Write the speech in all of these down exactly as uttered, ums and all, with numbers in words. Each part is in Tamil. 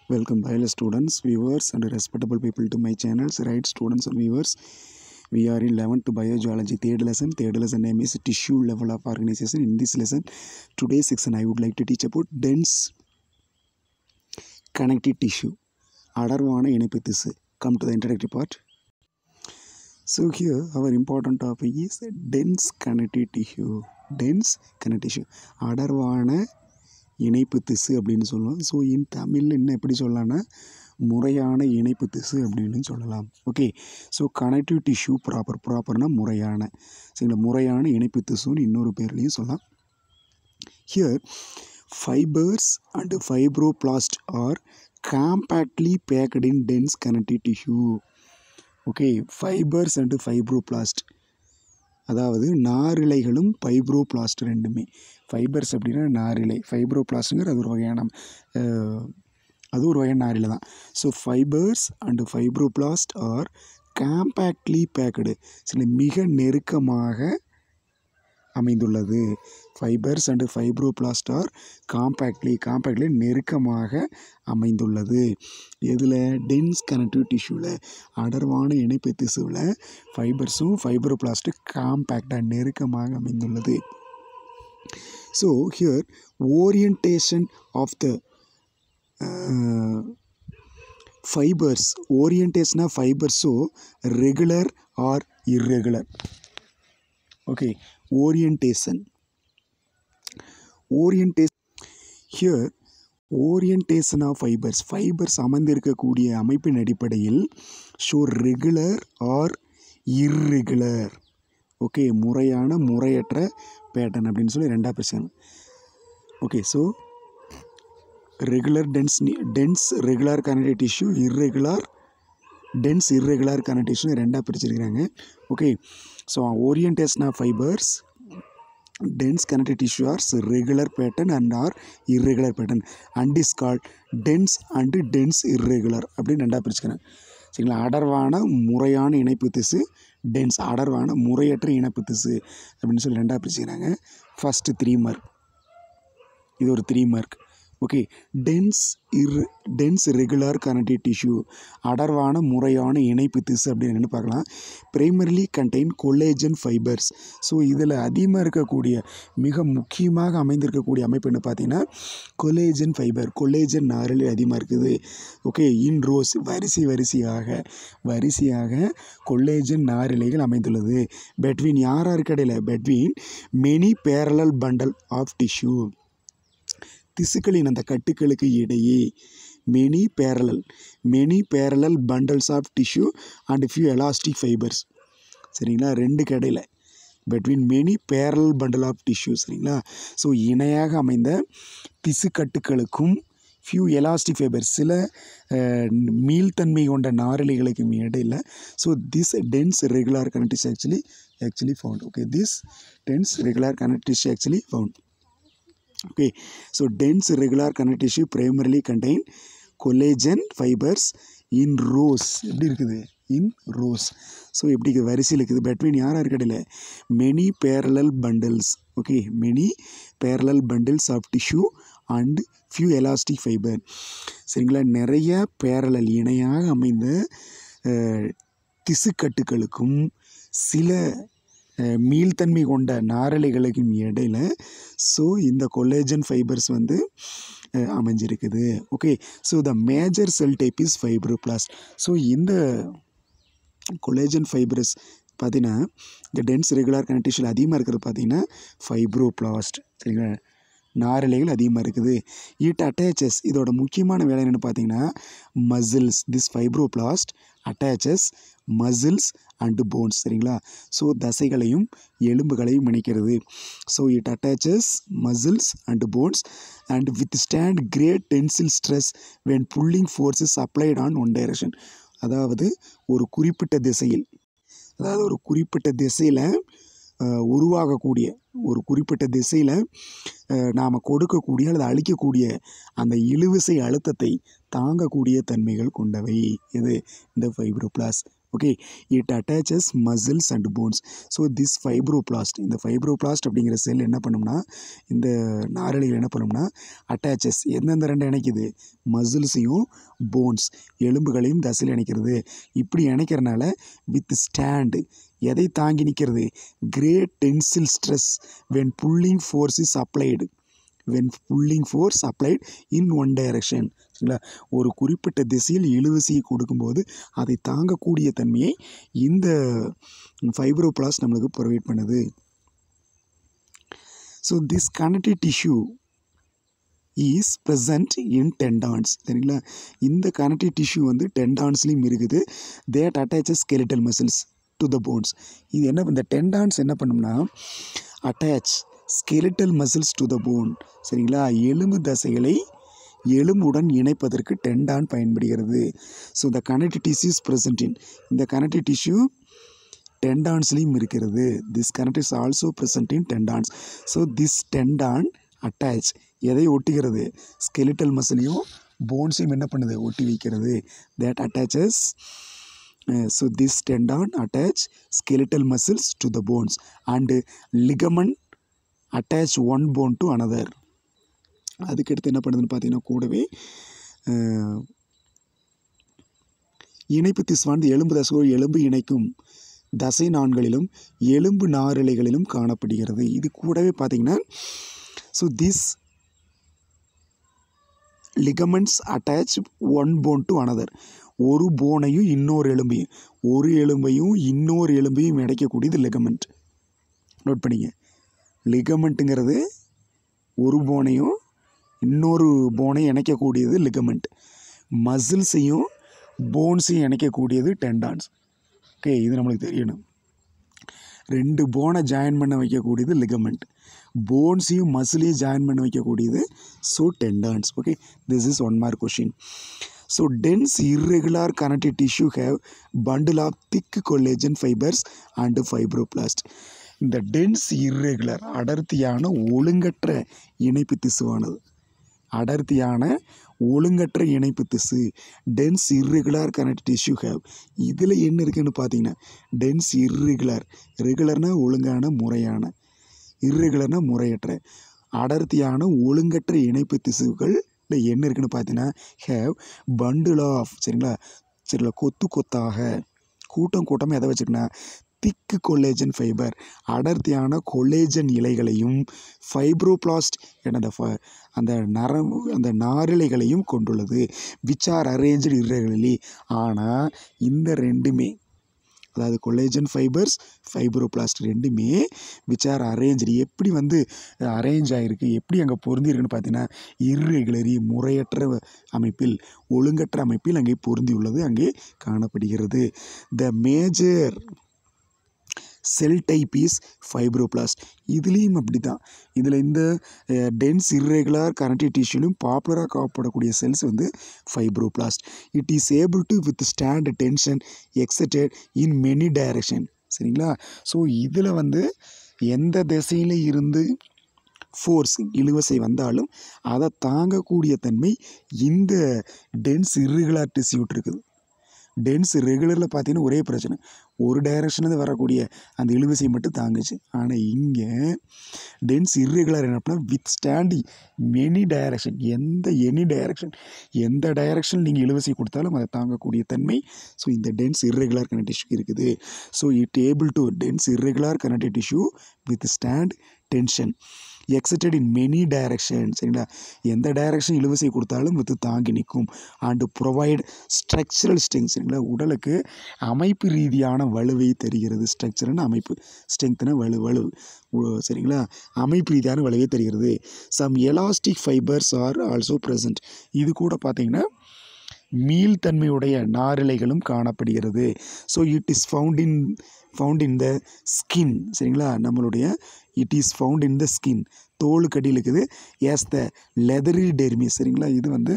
Welcome, dear students, viewers, and respectable people to my channels. Right, students and viewers, we are in eleventh Biogeology, third lesson. Third lesson name is Tissue Level of Organization. In this lesson, today's section, I would like to teach about dense connective tissue. அடர்வான இணைப்பு திசு. Come to the introductory part. So here, our important topic is dense connective tissue. Dense connective tissue. அடர்வான இணைப்பு திசு அப்படின்னு சொல்லலாம். ஸோ இன் தமிழில் இன்னும் எப்படி சொல்லலாம்னா முறையான இணைப்பு திசு அப்படின்னு சொல்லலாம். Okay, so connective tissue proper ப்ராப்பர்னால் முறையான, சரிங்களா, முறையான இணைப்பு திசுன்னு இன்னொரு பேர்லையும் சொல்லலாம். Here fibers and fibroblast are compactly packed in dense connective tissue. Okay, fibers and fibroblast, அதாவது நாரிழைகளும் ஃபைப்ரோபிளாஸ்ட் ரெண்டுமே. ஃபைபர்ஸ் அப்படின்னா நாரிழை, ஃபைப்ரோபிளாஸ்ட்டுங்கிற அது ஒரு வகையான அது ஒரு வகையான நாரிழை தான். So fibers and fibroblast are compactly packed, சில மிக நெருக்கமாக அமைந்துள்ளது. Fibers and fibroblast are compactly compactly நெருக்கமாக அமைந்துள்ளது. இதில் டென்ஸ் கனெக்டிவ் டிஷ்யூவில், அடர்வான இணைப்பு திசுவில் ஃபைபர்ஸும் ஃபைப்ரோபிளாஸ்ட்டும் காம்பேக்டாக நெருக்கமாக அமைந்துள்ளது. So here orientation of the fibers, orientation of ஃபைபர்ஸோ regular or irregular. Okay, orientation orientation here orientation of fibers, fibers அமர்ந்திருக்கக்கூடிய அமைப்பின் அடிப்படையில் show regular or irregular. Okay, முறையான முறையற்ற பேட்டர்ன் அப்படின்னு சொல்லி ரெண்டா பிரிச்சாங்க. Okay, so regular dense dense regular connective tissue, irregular dense irregular connective tissue ரெண்டாக பிரிச்சிருக்கிறாங்க. Okay, so orientation of fibers dense connective tissue are regular pattern and are irregular pattern and is called dense and dense irregular அப்படின்னு ரெண்டாக பிரிச்சுக்கிறேன். சரிங்களா, அடர்வான முறையான இணைப்பு திசு, டென்ஸ் அடர்வான முறையற்ற இணைப்பு திசு அப்படின்னு சொல்லி ரெண்டாக பிரிச்சுக்கிறாங்க. ஃபஸ்ட்டு த்ரீ மார்க், இது ஒரு three mark. Okay, dense ir dense regular connective tissue, அடர்வான முறையான இணைப்பு திசு அப்படின்னு என்ன பார்க்கலாம். Primarily contain collagen fibers. So இதில் அதிகமாக இருக்கக்கூடிய, மிக முக்கியமாக அமைந்திருக்கக்கூடிய அமைப்பு என்ன பார்த்தீங்கன்னா கொலேஜன் ஃபைபர், கொலேஜன் நாரில் அதிகமாக இருக்குது. ஓகே, இன் ரோஸ், வரிசை வரிசையாக வரிசையாக கொலேஜன் நாரிலைகள் அமைந்துள்ளது. பெட்வீன் யார் யாருக்கு இடையில, between many parallel bundle of tissue, திசுக்களின் அந்த கட்டுக்களுக்கு இடையே. Many parallel many parallel bundles of tissue and few elastic fibers. சரிங்களா, ரெண்டு கடையில் between many parallel bundle of tissue. சரிங்களா, ஸோ இணையாக அமைந்த திசுக்கட்டுகளுக்கும் ஃபியூ எலாஸ்டிக் ஃபைபர்ஸ், சில மீள்தன்மை கொண்ட நாரிழைகளுக்கும் இடையில். So this dense regular connective actually actually found. Okay, this dense regular connective actually found. Okay, so dense regular connective tissue primarily contain collagen fibers in rows. எப்படி இருக்குது, in rows. ஸோ எப்படி இருக்குது, வரிசையில் இருக்குது. பெட்வீன் யாராக இருக்கடையில் many parallel bundles. Okay, many parallel bundles of tissue and few elastic fiber. சரிங்களா, நிறைய பேரலல் இணையாக அமைந்த திசுக்கட்டுகளுக்கும் சில மீள்தன்மை கொண்ட நாரலைகளுக்கும் இடையில். ஸோ இந்த கொலேஜன் ஃபைபர்ஸ் வந்து அமைஞ்சிருக்குது. Okay, so the major cell type is fibroblast. So இந்த கொலேஜன் ஃபைபர்ஸ் பார்த்தீங்கன்னா இந்த டென்ஸ் ரெகுலர் கனெக்டிவ் டிஷ்யூல அதிகமாக இருக்கிறது பார்த்தீங்கன்னா ஃபைப்ரோபிளாஸ்ட். சரிங்களா, நாரிழைகள் அதிகமாக இருக்குது. இட் அட்டாச்சஸ், இதோட முக்கியமான வேலை என்னென்னு பார்த்தீங்கன்னா muscles. This fibroblast attaches muscles and bones. சரிங்களா, ஸோ தசைகளையும் எலும்புகளையும் இணைக்கிறது. So it attaches muscles and bones and withstand great tensile stress when pulling forces applied on one direction. அதாவது ஒரு குறிப்பிட்ட திசையில், அதாவது ஒரு குறிப்பிட்ட திசையில் உருவாகக்கூடிய, ஒரு குறிப்பிட்ட திசையில் நாம் கொடுக்கக்கூடிய அல்லது அளிக்கக்கூடிய அந்த இழுவிசை அழுத்தத்தை தாங்கக்கூடிய தன்மைகள் கொண்டவை இது இந்த fibroblast. Okay, it attaches muscles and bones. So this fibroblast, இந்த ஃபைப்ரோபிளாஸ்ட் அப்படிங்கிற செல் என்ன பண்ணும்னா, இந்த நாரழிகள் என்ன பண்ணும்னா அட்டாச்சஸ் எந்தெந்த ரெண்டு இணைக்குது, மசில்ஸையும் போன்ஸ் எலும்புகளையும் தசையில் இணைக்கிறது. இப்படி இணைக்கிறனால வித் ஸ்டாண்டு எதை தாங்கி நிற்கிறது, great tensile stress when pulling force is applied, when pulling force applied in one direction. சரிங்களா, ஒரு குறிப்பிட்ட திசையில் இழுவிசையை கொடுக்கும்போது அதை தாங்கக்கூடிய தன்மையை இந்த ஃபைப்ரோபிளாஸ்ட் நம்மளுக்கு ப்ரொவைட் பண்ணுது. So this connective tissue is present in tendons. சரிங்களா, இந்த கனெக்டிவ் டிஷ்யூ வந்து டெண்டான்ஸ்லேயும் இருக்குது. That attaches skeletal muscles to the bones. இது என்ன, இந்த டெண்டான்ஸ் என்ன பண்ணும்னா attach skeletal muscles to the bone. சரிங்களா, எலும்பு தசைகளை எலும்புடன் இணைப்பதற்கு டெண்டான் பயன்படுகிறது. So the connective tissue is present in, இந்த கனெக்டிவ் டிஷ்யூ டெண்டான்ஸ்லேயும் இருக்கிறது. This connective is also present in tendons. So this tendon attach எதை ஒட்டுகிறது, ஸ்கெலிட்டல் மசிலையும் போன்ஸையும் என்ன பண்ணுது, ஒட்டி வைக்கிறது. That attaches. So this tendon attach skeletal muscles to the bones and ligament attach one bone to another. அதுக்கடுத்து என்ன பண்ணுதுன்னு பார்த்தீங்கன்னா கூடவே இணைப்பு திசுவானது எலும்பு தசையோடு எலும்பு இணைக்கும் தசை நான்களிலும் எலும்பு நாரிழைகளிலும் காணப்படுகிறது. இது கூடவே பார்த்தீங்கன்னா so this ligaments attach one bone to another, ஒரு போனையும் இன்னொரு எலும்பையும் ஒரு எலும்பையும் இன்னொரு எலும்பையும் இணைக்கக்கூடியது லிகமெண்ட். நோட் பண்ணிங்க, லிகமெண்ட்டுங்கிறது ஒரு போனையும் இன்னொரு போனையும் இணைக்கக்கூடியது லிகமெண்ட். மசில்ஸையும் போன்ஸையும் இணைக்கக்கூடியது டெண்டான்ஸ். ஓகே, இது நம்மளுக்கு தெரியணும். ரெண்டு போனை ஜாயின் பண்ண வைக்கக்கூடியது லிகமெண்ட், போன்ஸையும் மசிலையும் ஜாயின் பண்ண வைக்கக்கூடியது so tendons. Okay, this is one mark question. So dense irregular connective tissue have bundle of thick collagen fibers and fibroblast. இந்த டென்ஸ் irregular அடர்த்தியான ஒழுங்கற்ற இணைப்பு திசுவானது, அடர்த்தியான ஒழுங்கற்ற இணைப்பு திசு dense irregular connective tissue have. இதில் என்ன இருக்குன்னு பார்த்தீங்கன்னா டென்ஸ் irregular, ரெகுலர்னா ஒழுங்கான முறையான, irregularனா முறையற்ற, அடர்த்தியான ஒழுங்கற்ற இணைப்பு திசுக்கள் என்ன இருக்குன்னு பார்த்தீங்கன்னா ஹேவ் பண்டில் ஆஃப். சரிங்களா, சரிங்களா, கொத்து கொத்தாக கூட்டம் கூட்டமாக எதை வச்சுக்கன்னா திக்கு கொலேஜன் ஃபைபர், அடர்த்தியான கொலேஜன் இலைகளையும் ஃபைப்ரோபிளாஸ்ட் எனது அந்த நரம்பு அந்த நாரிழைகளையும் கொண்டுள்ளது. Which are arrange irregularly. ஆனால் இந்த ரெண்டுமே, அதாவது கொலேஜன் ஃபைபர்ஸ் ஃபைப்ரோபிளாஸ்ட் ரெண்டுமே விச் ஆர் அரேஞ்சு, எப்படி வந்து அரேஞ்ச் ஆகிருக்கு, எப்படி அங்கே பொருந்திருக்குன்னு பார்த்தீங்கன்னா irregularly முறையற்ற அமைப்பில், ஒழுங்கற்ற அமைப்பில் அங்கே பொருந்தியுள்ளது அங்கே காணப்படுகிறது. The major cell type is fibroblast. இதுலேயும் அப்படி தான், இதில் இந்த டென்ஸ் irregular connective டிஷ்யூலையும் பாப்புலராக காணப்படக்கூடிய செல்ஸ் வந்து fibroblast. It is able to withstand tension excited in many direction. சரிங்களா, ஸோ இதில் வந்து எந்த திசையில் இருந்து ஃபோர்ஸ் இழுவசை வந்தாலும் அதை தாங்கக்கூடிய தன்மை இந்த டென்ஸ் irregular டிஷ்யூட் இருக்குது. டென்ஸ் ரெகுலரில் பார்த்தீங்கன்னா ஒரே பிரச்சனை, ஒரு டைரக்ஷனில் வரக்கூடிய அந்த இழுவிசை மட்டும் தாங்குச்சு. ஆனால் இங்கே டென்ஸ் irregular என்ன அப்படின்னா வித் ஸ்டாண்டிங் மெனி டைரக்ஷன், எந்த எனி டைரக்ஷன் எந்த டைரக்ஷன் நீங்கள் இழுவிசை கொடுத்தாலும் அதை தாங்கக்கூடிய தன்மை ஸோ இந்த டென்ஸ் irregular connective tissue இருக்குது. So it able to dense irregular connective tissue withstand tension excited in many direction. சரிங்களா, எந்த டைரக்ஷன் இழுவிசை கொடுத்தாலும் இது தாங்கி நிற்கும். And provide structural strength. சரிங்களா, உடலுக்கு அமைப்பு ரீதியான வலுவை தருகிறது. ஸ்ட்ரக்சர்னு அமைப்பு, ஸ்ட்ரெங்க்னா வலு வலு சரிங்களா, அமைப்பு ரீதியான வலுவை தருகிறது. Some elastic fibres are also present. இது கூட பார்த்தீங்கன்னா மீள்தன்மையுடைய நாரிழைகளும் காணப்படுகிறது. So it is found in found in the skin. சரிங்களா, நம்மளுடைய it is found in the skin, தோலுக்கு அடியில் இருக்குது. As the leathery dermis. சரிங்களா, இது வந்து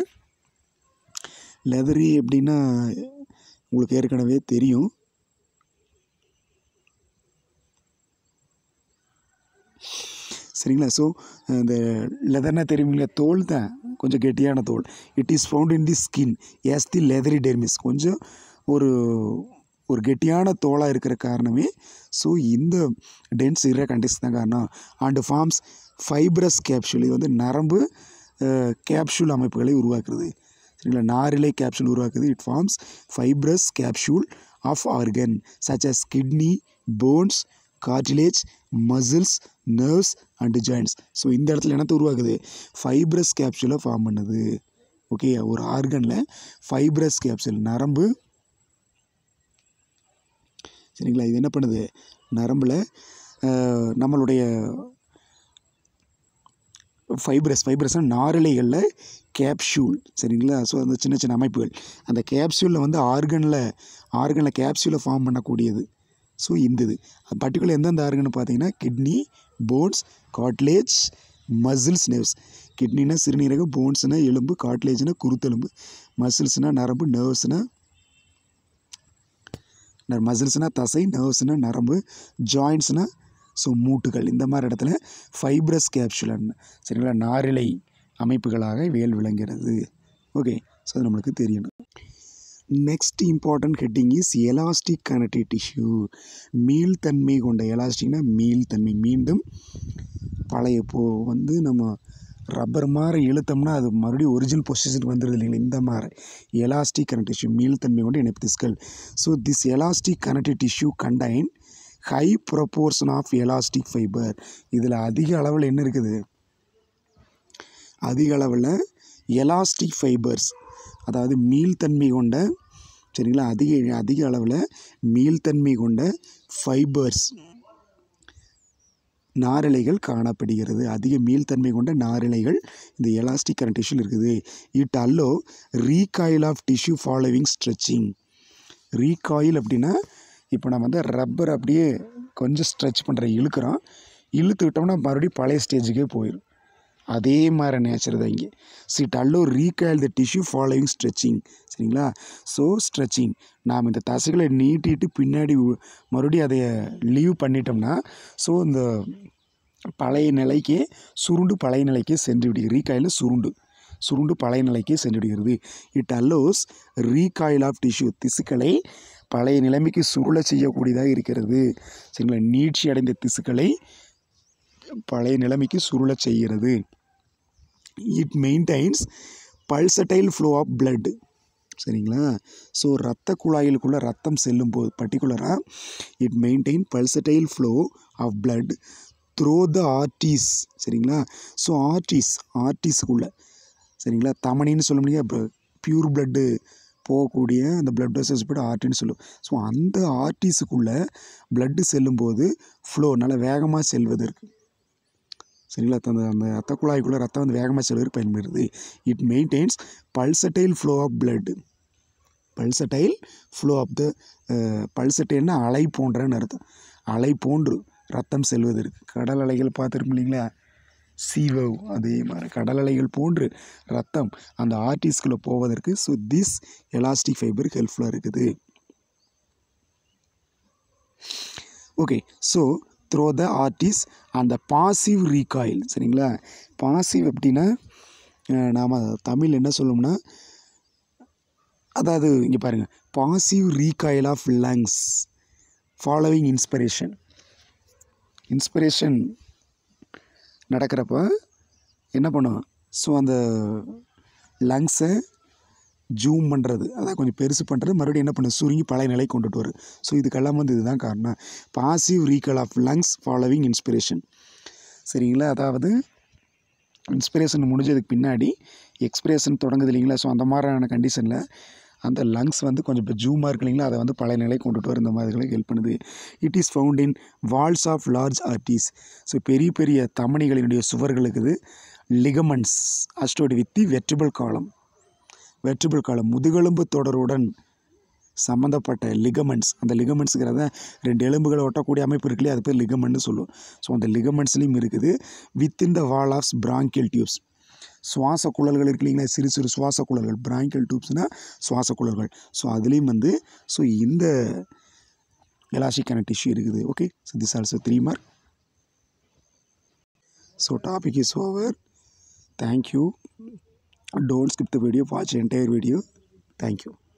லெதரி எப்படின்னா உங்களுக்கு ஏற்கனவே தெரியும். சரிங்களா, ஸோ இந்த லெதர்னா தெரியும் இல்லையா, தோல் தான் கொஞ்சம் கெட்டியான தோல். It is found in the skin as the leathery dermis. கொஞ்சம் ஒரு ஒரு கெட்டியான தோலாக இருக்கிற காரணமே ஸோ இந்த டென்ஸ் இர்ர கண்டிஷன் தான் காரணம். அண்டு ஃபார்ம்ஸ் ஃபைப்ரஸ் கேப்சூல், இது வந்து நரம்பு கேப்சூல் அமைப்புகளை உருவாக்குறது. சரிங்களா, நாரிலை கேப்சூல் உருவாக்குது. It forms fibrous capsule of organ such as kidney, bones, cartilage, muscles, nerves and joints. So இந்த இடத்துல என்னத்தை உருவாக்குது? ஃபைப்ரஸ் கேப்சூலை ஃபார்ம் பண்ணுது. ஓகே, ஒரு ஆர்கனில் ஃபைப்ரஸ் கேப்சூல் நரம்பு, சரிங்களா, இது என்ன பண்ணுது? நரம்பில் நம்மளுடைய ஃபைப்ரஸ் ஃபைப்ரஸ்னால் நாரிழைகளில் கேப்சூல், சரிங்களா. ஸோ அந்த சின்ன சின்ன அமைப்புகள் அந்த கேப்சூலில் வந்து ஆர்கனில் ஆர்கனில் கேப்சூலை ஃபார்ம் பண்ணக்கூடியது. ஸோ இந்த இது பர்டிகுலர் எந்தெந்த ஆர்கன் பார்த்தீங்கன்னா kidney, bones, cartilage, muscles, nerves. கிட்னினா சிறுநீரகம், போன்ஸ்னால் எலும்பு, கார்ட்லேஜ்னா குருத்தெலும்பு, மசில்ஸ்னால் நரம்பு, நர்வ்ஸ்னால் மசில்ஸ்னால் தசை, நர்வ்ஸ்னால் நரம்பு, ஜாயின்ட்ஸ்னால் ஸோ மூட்டுகள். இந்த மாதிரி இடத்துல ஃபைப்ரஸ் கேப்சூல், சரிங்களா, நாரிழை அமைப்புகளாக வேல் விளங்குகிறது. ஓகே, ஸோ அது நம்மளுக்கு தெரியணும். Next important heading is elastic connective tissue. மீள்தன்மை கொண்ட, எலாஸ்டிக்னா மீள்தன்மை, மீண்டும் பழைய போ வந்து நம்ம ரப்பர் மாதிரி இழுத்தோம்னா அது மறுபடியும் ஒரிஜினல் பொசிஷனுக்கு வந்துடுது இல்லைங்களா, இந்த மாதிரி எலாஸ்டிக் கனெக்டிவ் டிஷ்யூ, மீள்தன்மை கொண்ட இணைப்பு திசுக்கள். So this elastic connective tissue contain high proportion of elastic fibre. இதில் அதிக அளவில் என்ன இருக்குது? அதிக அளவில் எலாஸ்டிக் ஃபைபர்ஸ், அதாவது மீள்தன்மை கொண்ட, சரிங்களா, அதிக அதிக அளவில் மீள்தன்மை கொண்ட ஃபைபர்ஸ், நாரிழைகள் காணப்படுகிறது. அதிக மீள்தன்மை கொண்ட நாரிழைகள் இந்த எலாஸ்டிக் கனெக்டிவ் டிஷ்யூ இருக்குது. It allow recoil of tissue following stretching. Recoil அப்படின்னா இப்போ நம்ம வந்து ரப்பர் அப்படியே கொஞ்சம் ஸ்ட்ரெச் பண்ணுற இழுக்கிறோம், இழுத்துக்கிட்டோம்னா மறுபடியும் பழைய ஸ்டேஜுக்கே போயிடும். அதே மாதிரி நேச்சர் தான் இங்கே. It allow recoil the tissue following stretching, சரிங்களா. ஸோ ஸ்ட்ரெச்சிங், நாம் இந்த தசைகளை நீட்டிட்டு பின்னாடி மறுபடியும் அதை லீவ் பண்ணிட்டோம்னா ஸோ இந்த பழைய நிலைக்கே சுருண்டு பழைய நிலைக்கே சென்று விடுகிறது. ரீகாயில் சுருண்டு சுருண்டு பழைய நிலைக்கே சென்று விடுகிறது. It allows recoil of tissue, திசுக்களை பழைய நிலைமைக்கு சுருள செய்யக்கூடியதாக இருக்கிறது. சரிங்களா, நீட்சி அடைந்த திசுக்களை பழைய நிலைமைக்கு சுருள செய்கிறது. It maintains pulsatile flow of blood, சரிங்களா. ஸோ இரத்த குழாயிலுக்குள்ளே ரத்தம் செல்லும் போது பர்டிகுலராக it maintain pulsatile flow of blood through the arteries, சரிங்களா. ஸோ ஆர்டீஸ் ஆர்டீஸுக்குள்ளே, சரிங்களா, தமனின்னு சொல்ல முடியாது, பியூர் பிளட்டு போகக்கூடிய அந்த பிளட் வெசல்ஸ் போய்ட்டு ஆர்டின்னு சொல்லுவோம். ஸோ அந்த ஆர்டிஸுக்குள்ளே பிளட்டு செல்லும்போது ஃப்ளோ நல்லா வேகமாக செல்வதற்கு, சரிங்களா, அந்த அந்த ரத்த குழாய்க்குள்ளே ரத்தம் வந்து வேகமாக செல்வதற்கு பயன்படுகிறது. It maintains pulsatile flow of blood. Pulsatile flow of the பல்சடைல்னா அலை போன்றன்னு அர்த்தம். அலை போன்று ரத்தம் செல்வதற்கு. கடல் அலைகள் பார்த்துருப்போம் இல்லைங்களா, சீவவ், அதே மாதிரி கடல் அலைகள் போன்று ரத்தம் அந்த ஆர்டிஸ்குள்ளே போவதற்கு ஸோ திஸ் எலாஸ்டிக் ஃபைபர் ஹெல்ப்ஃபுல்லாக இருக்குது. Okay, so through the arteries அந்த பாசிவ் ரீகாயில், சரிங்களா. பாசிவ் அப்படின்னா நாம் தமிழ் என்ன சொல்லணும்னா, அதாவது இங்கே பாருங்கள், passive recoil of lungs following inspiration. Inspiration நடக்கிறப்ப என்ன பண்ணும், ஸோ அந்த லங்ஸை ஜூம் பண்ணுறது, அதான் கொஞ்சம் பெருசு பண்ணுறது, மறுபடியும் என்ன பண்ணுது, சுருங்கி பழைய நிலை கொண்டுட்டு வரும். ஸோ இதுக்கெல்லாம் வந்து இதுதான் காரணம். Passive recoil of lungs following inspiration, சரிங்களா. அதாவது இன்ஸ்பிரேஷன் முடிஞ்சதுக்கு பின்னாடி எக்ஸ்பிரேஷன் தொடங்குது இல்லைங்களா. ஸோ அந்த மாதிரியான கண்டிஷனில் அந்த லங்ஸ் வந்து கொஞ்சம் இப்போ ஜூமாக இருக்கு இல்லைங்களா, அதை வந்து பழைய நிலை கொண்டுட்டு வர இந்த மாதிரிகளுக்கு ஹெல்ப் பண்ணுது. It is found in walls of large arteries. So பெரிய பெரிய தமனிகளினுடைய சுவர்களுக்கு இது ligaments associated with the vertebral column. Vertebral column முதுகெலும்பு தொடருடன் சம்மந்தப்பட்ட லிகமெண்ட்ஸ். அந்த லிகமெண்ட்ஸுங்கிறத ரெண்டு எலும்புகளை ஒட்டக்கூடிய அமைப்பு இருக்குல்லையே, அது பேர் லிகமெண்ட்னு சொல்லுவோம். ஸோ அந்த லிகமெண்ட்ஸ்லேயும் இருக்குது. Within the wall of bronchial tubes, சுவாச குழல்கள் இருக்கு இல்லைங்களா, சிறு சிறு சுவாச குழல்கள், பிராங்கியல் டியூப்ஸ்னால் சுவாச குழல்கள். ஸோ அதுலேயும் வந்து ஸோ இந்த எலாஸ்டிக் கனெக்டிவ் டிஷ்யூ இருக்குது. Okay, so this also three mark. So topic is over. Thank you. Don't skip the video, watch the entire video. Thank you.